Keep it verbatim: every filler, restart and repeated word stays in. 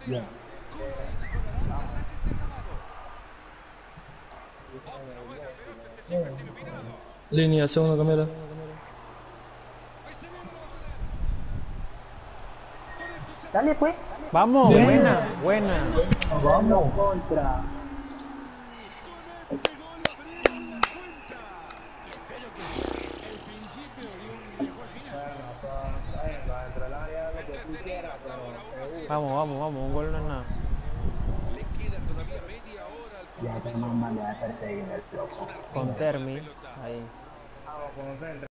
Ya. Línea, segundo cambiar. Dale, pues. Vamos, Bien. buena, buena. Nos vamos. Contra. Bueno, pues, venga, entre el área, lo que tú quieras, pero seguro. Vamos, vamos, vamos, un gol no es nada. Ya te mandan a perseguir el loco. Con Termi, ahí. Vamos, concentra.